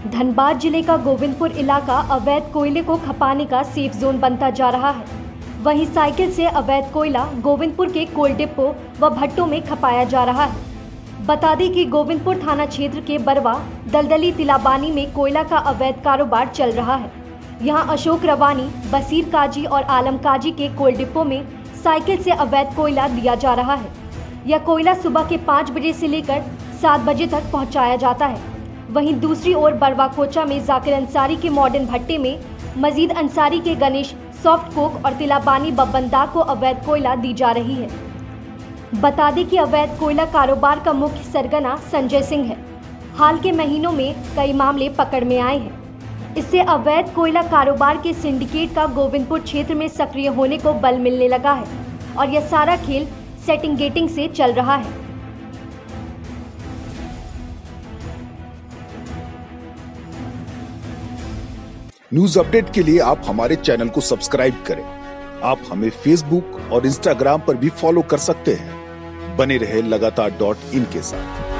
धनबाद जिले का गोविंदपुर इलाका अवैध कोयले को खपाने का सेफ जोन बनता जा रहा है। वहीं साइकिल से अवैध कोयला गोविंदपुर के कोल डिपो व भट्टों में खपाया जा रहा है। बता दें कि गोविंदपुर थाना क्षेत्र के बरवा दलदली तिलाबानी में कोयला का अवैध कारोबार चल रहा है। यहां अशोक रवानी, बसीर काजी और आलम काजी के कोल डिपो में साइकिल से अवैध कोयला दिया जा रहा है। यह कोयला सुबह के 5 बजे से लेकर 7 बजे तक पहुंचाया जाता है। वहीं दूसरी ओर बरवा कोचा में जाकिर अंसारी के मॉडर्न भट्टे में मजीद अंसारी के गणेश सॉफ्ट कोक और तिलाबानी बब्बनदा को अवैध कोयला दी जा रही है। बता दें कि अवैध कोयला कारोबार का मुख्य सरगना संजय सिंह है। हाल के महीनों में कई मामले पकड़ में आए हैं। इससे अवैध कोयला कारोबार के सिंडिकेट का गोविंदपुर क्षेत्र में सक्रिय होने को बल मिलने लगा है और यह सारा खेल सेटिंग गेटिंग से चल रहा है। न्यूज अपडेट के लिए आप हमारे चैनल को सब्सक्राइब करें। आप हमें फेसबुक और इंस्टाग्राम पर भी फॉलो कर सकते हैं। बने रहे लगातार .in के साथ।